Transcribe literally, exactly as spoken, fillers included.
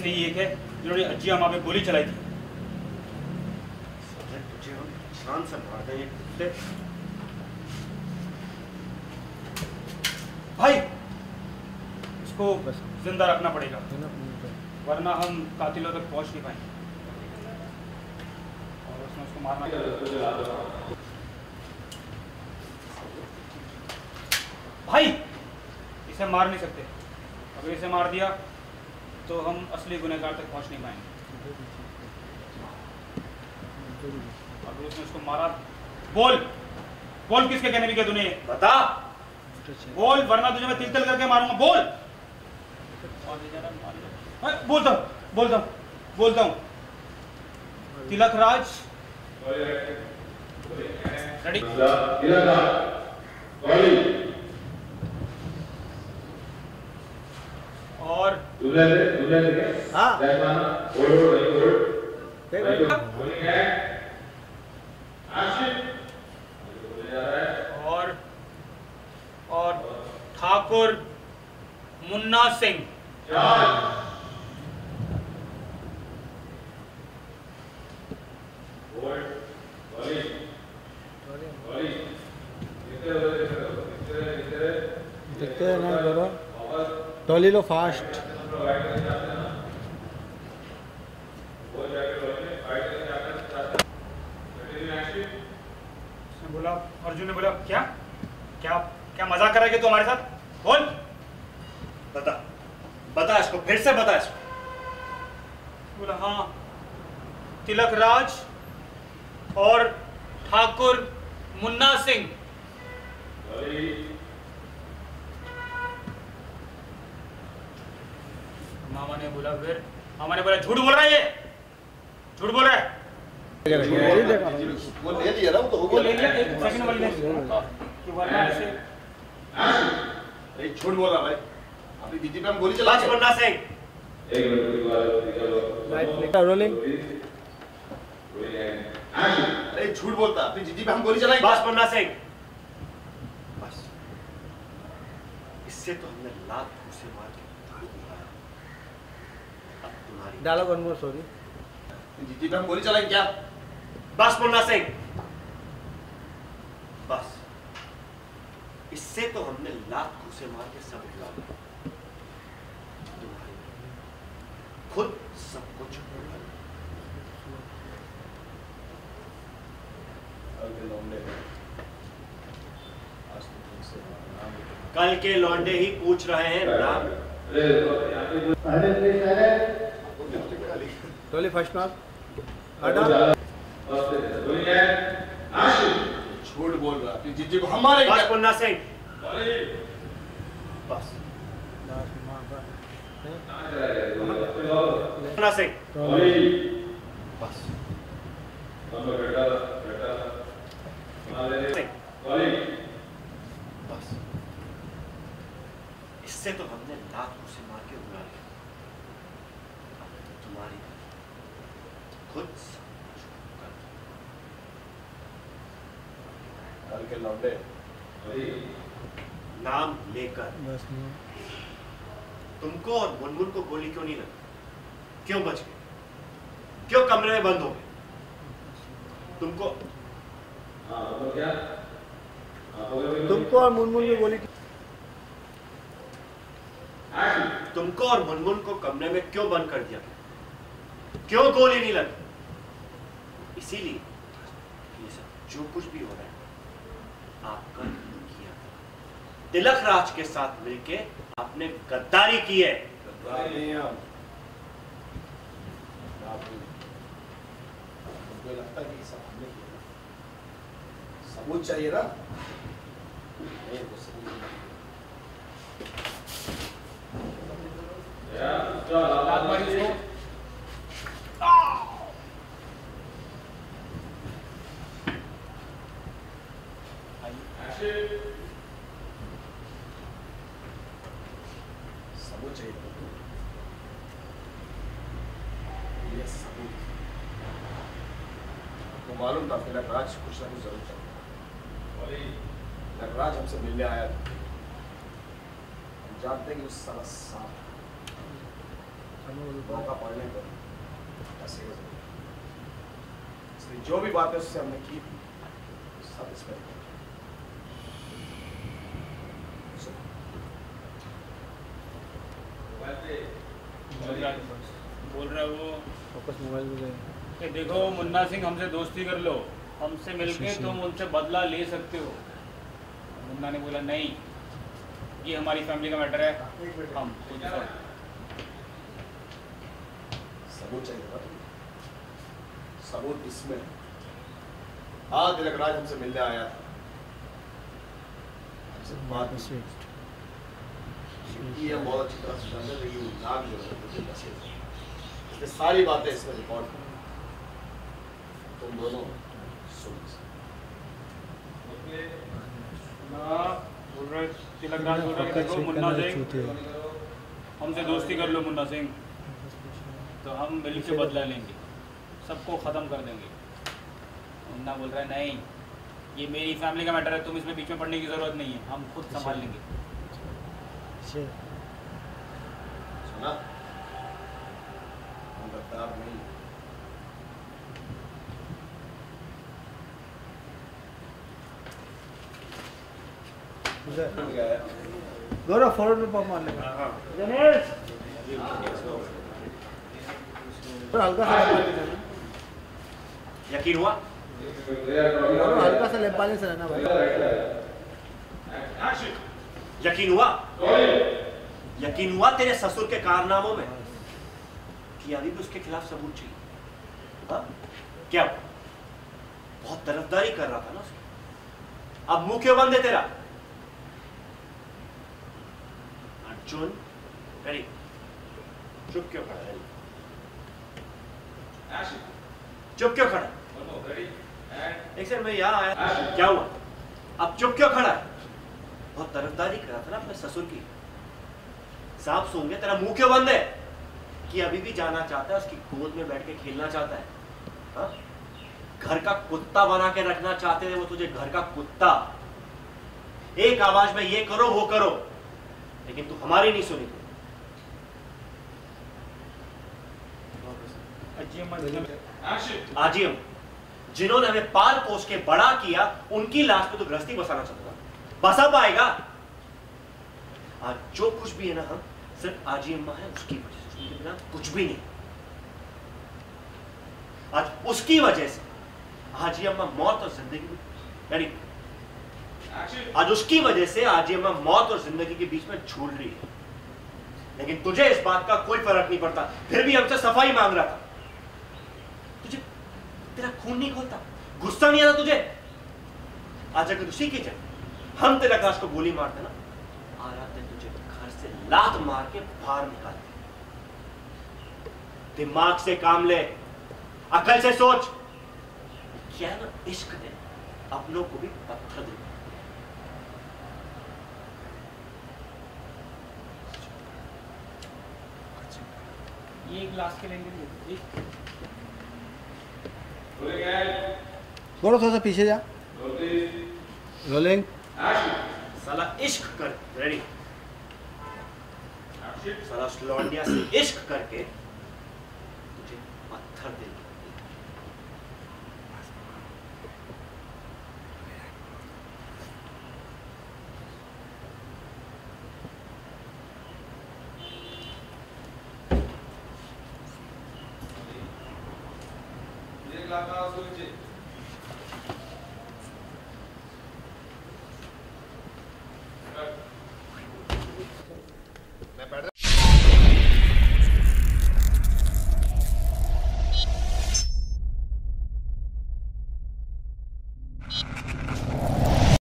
से ही एक है जिन्होंने अज्जिया माँ पे गोली चलाई थी। तुझे हम शान से मार देंगे कुत्ते। भाई इसको जिंदा रखना पड़ेगा वरना हम कातिलों तक पहुंच नहीं पाएंगे और उसमें उसको मारना भाई इसे मार नहीं सकते। अगर इसे मार दिया तो हम असली गुनहगार तक पहुंच नहीं पाएंगे। अगर उसने उसको मारा बोल बोल किसके कहने भी क्या तूने बता बोल वरना तुझे मैं तिल तिल करके मारूंगा। बोल बोलता हूँ बोलता हूँ बोलता हूँ तिलक राज रेडी और हाँ और और ठाकुर मुन्ना सिंह। देखते हैं ना करो टॉली लो फास्ट। बोला अर्जुन ने बोला क्या क्या क्या मजाक कर रहा है तू हमारे साथ। बोल बता बता इसको फिर से बता इसको। बोला हाँ तिलक राज और ठाकुर मुन्ना सिंह। मामा ने बोला फिर मामा ने बोला झूठ बोल रहा है ये झूठ बोल रहा है। वो ले लिया ना वो तो हो वो ले लिया एक सेकंड वाली ने कि वरना ऐसे अरे झूठ बोल रहा भाई अपनी दीदी पे हम गोली चला के मुन्ना सिंह। एक मिनट रोलिंग। अरे झूठ बोलता अपनी दीदी पे हम गोली चलाई बस मुन्ना सिंह बस। इससे तो हमने लात घूसे मार के दाढ़ी दिखाया। अब तुम्हारी डायलॉग वन मोर सॉरी। दीदी पे हम गोली चलाई क्या बस मुन्ना सिंह बस। इससे तो हमने लात घूसे मार के सब उठा लिया। तुम्हारी खुद सब कुछ कल के लौंडे ही पूछ रहे हैं नाम। टॉली फर्स्ट मार्क झूठ बोल रहा अपनी जीजी को हमारे बस मुन्ना सिंह बस मुन्ना सिंह बस बस। इससे तो हमने लात उसे मार के उड़ा लिया। तुम्हारी खुद कल के लौंडे नाम लेकर तुमको और मुनमुन को गोली क्यों नहीं लगी? क्यों बच गए? क्यों कमरे में बंद हो गए? तुमको क्या तुमको और मुनमुन को गोली तुमको और मुनमुन को कमरे में क्यों बंद कर दिया? क्यों गोली नहीं लगी? इसीलिए ये सब जो कुछ भी हो रहा है आपका किया। तिलक राज के साथ मिलके आपने गद्दारी की है। मुझे लगता है कि सब हमने किया। सबूत चाहिए ना? नहीं वो सबूत नहीं। सबूत चाहिए। ये सबूत आपको मालूम था तिलक राज कुछ ना कुछ जरूर चाहिए। तिलक राज हमसे मिलने आया था। हम जानते हैं कि उस साला सांप मौका पड़ने पर ऐसे हो जाए। इसलिए जो भी बातें उससे हमने की सब इस पर बोल रहा है वो वापस मोबाइल में गए। कि देखो मुन्ना सिंह, हमसे दोस्ती कर लो, हमसे मिलके तुम उनसे बदला ले सकते हो। मुन्ना ने बोला नहीं, ये हमारी फैमिली का मैटर है, हम खुद सब सबूत चाहिए ना तुम्हें? सबूत इसमें आज तिलकराज हमसे मिलने आया था, हमसे बात की। ये बहुत अच्छी तरह से जानते थे कि नाम जो है मुझे बचे थे। इसलिए सारी बातें इसमें रिकॉर्ड कर तुम दोनों सुन बोल रहे तिलकराज बोल रहे हैं, देखो मुन्ना सिंह, हमसे दोस्ती कर लो मुन्ना सिंह, तो हम मिल के बदला लेंगे, सबको ख़त्म कर देंगे। मुन्ना बोल रहा है नहीं, ये मेरी फैमिली का मैटर है, तुम इसमें बीच में पड़ने की ज़रूरत नहीं है, हम खुद संभाल लेंगे। सुना? हम गद्दार नहीं। गौरव फॉरवर्ड में पंप मारने का। हल्का सा यकीन हुआ? गौरव हल्का सा लेपानी से रहना भाई। यकीन हुआ? यकीन हुआ तेरे ससुर के कारनामों में कि अभी भी उसके खिलाफ सबूत चाहिए? हाँ? क्या बहुत तरफदारी कर रहा था ना उसकी, अब मुंह क्यों बंद है तेरा? अर्जुन रेडी, चुप क्यों खड़ा है? चुप क्यों खड़ा? एक सेकंड, मैं यहाँ आया, क्या हुआ? अब चुप क्यों खड़ा है? बहुत तरफदारी कर रहा था ना अपने ससुर की, सांप सूंघे, तेरा मुंह क्यों बंद है? कि अभी भी जाना चाहता है, उसकी गोद में बैठ के खेलना चाहता है, हा? घर का कुत्ता बना के रखना चाहते थे वो तुझे, घर का कुत्ता। एक आवाज में ये करो वो करो, लेकिन तू हमारी नहीं सुनी। आजियम, जिन्होंने हमें पाल पोस के बड़ा किया, उनकी लाश पे तो गृहस्थी बसाना चाहता था, बसा पाएगा? आज जो कुछ भी है ना, हम सिर्फ आजी अम्मा है, उसकी वजह से, उसके बिना कुछ भी नहीं। आज उसकी वजह से आजी अम्मा मौत और जिंदगी, यानी आज उसकी वजह से आजी अम्मा मौत और जिंदगी के बीच में झूल रही है। लेकिन तुझे इस बात का कोई फर्क नहीं पड़ता, फिर भी हमसे सफाई मांग रहा था। तुझे तेरा खून नहीं खोलता, गुस्सा नहीं आता तुझे? आज अगर उसी की जगह हम तेरा काश को गोली मारते ना, आज आते तुझे घर से लात मार के बाहर निकालते। दिमाग से काम ले, अकल से सोच। क्या है ना, इश्क ने अपनों को भी पत्थर दे। ये ग्लास के लेंगे, गौरव थोड़ा सा पीछे जा। रोलिंग। साला इश्क कर, रेडी, साला लौंडिया से इश्क करके तुझे पत्थर दे। एक लाख का सोचे